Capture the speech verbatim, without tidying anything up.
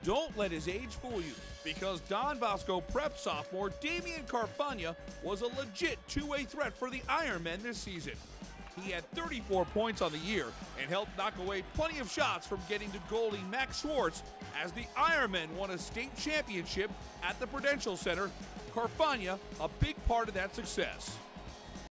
Don't let his age fool you, because Don Bosco prep sophomore Damien Carfagna was a legit two-way threat for the Ironmen this season. He had thirty-four points on the year and helped knock away plenty of shots from getting to goalie Max Schwartz as the Ironmen won a state championship at the Prudential Center. Carfagna, a big part of that success.